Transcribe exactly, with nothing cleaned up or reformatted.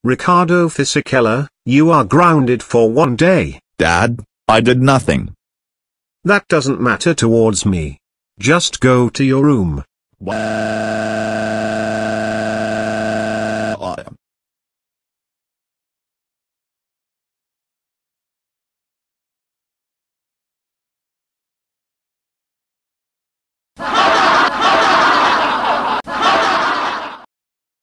Ricardo Fisichella, you are grounded for one day. Dad, I did nothing. That doesn't matter towards me. Just go to your room. What?